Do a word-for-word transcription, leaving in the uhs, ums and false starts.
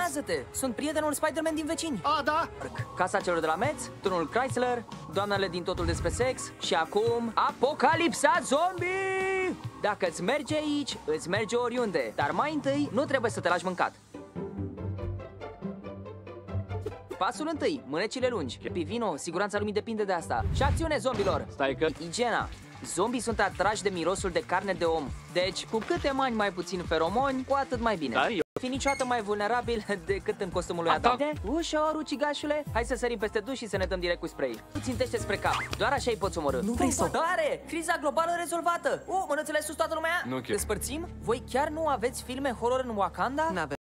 Calmează-te! Sunt prietenul Spider-Man din vecini. A, da? Casa celor de la Metz, turnul Chrysler, doamnele din Totul despre sex și acum Apocalipsa zombie! Dacă îți merge aici, îți merge oriunde. Dar mai întâi, nu trebuie să te lași mâncat. Pasul întâi, mânecile lungi. Pivino, siguranța lumii depinde de asta. Și acțiune, zombilor! Stai că... Igiena. Zombii sunt atrași de mirosul de carne de om. Deci, cu câte mani mai puțin feromoni, cu atât mai bine. Da, eu... Fi niciodată mai vulnerabil decât în costumul lui Adam. Ușor, ucigașule. Hai să sărim peste duș și să ne dăm direct cu spray. Tu țintește spre cap. Doar așa îi poți omorâ. Nu vrei să... Tare! Criza globală rezolvată! Uh, mânuțele sus toată lumea! Nu chiar. Despărțim? Voi chiar nu aveți filme horror în Wakanda? N-avem.